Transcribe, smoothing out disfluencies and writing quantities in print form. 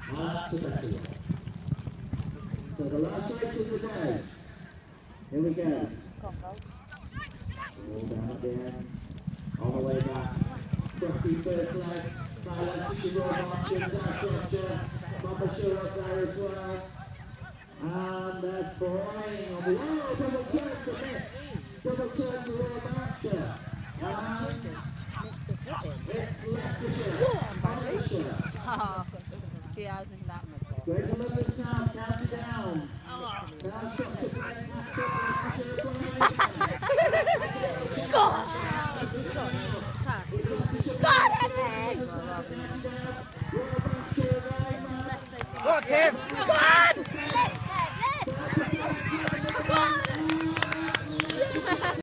That's the better one. So the last race of the day. Here we go. All down at the end. On the way back. Crafty first leg. Balance to Roy Markins, Asher, Papa Shaw up there as well. And they're flying on the double turn to Nick. Double turn to Roy Markins. And it's Leicestershire. Oh, he hasn't that much. Great 11 time.